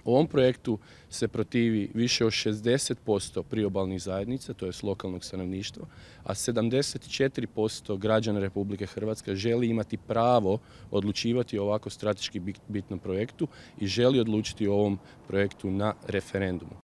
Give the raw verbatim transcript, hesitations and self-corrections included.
Ovom projektu se protivi više od šezdeset posto priobalnih zajednica, to je lokalnog stanovništva, a sedamdeset četiri posto građana Republike Hrvatske želi imati pravo odlučivati o ovako strateški bitnom projektu i želi odlučiti o ovom projektu na referendumu.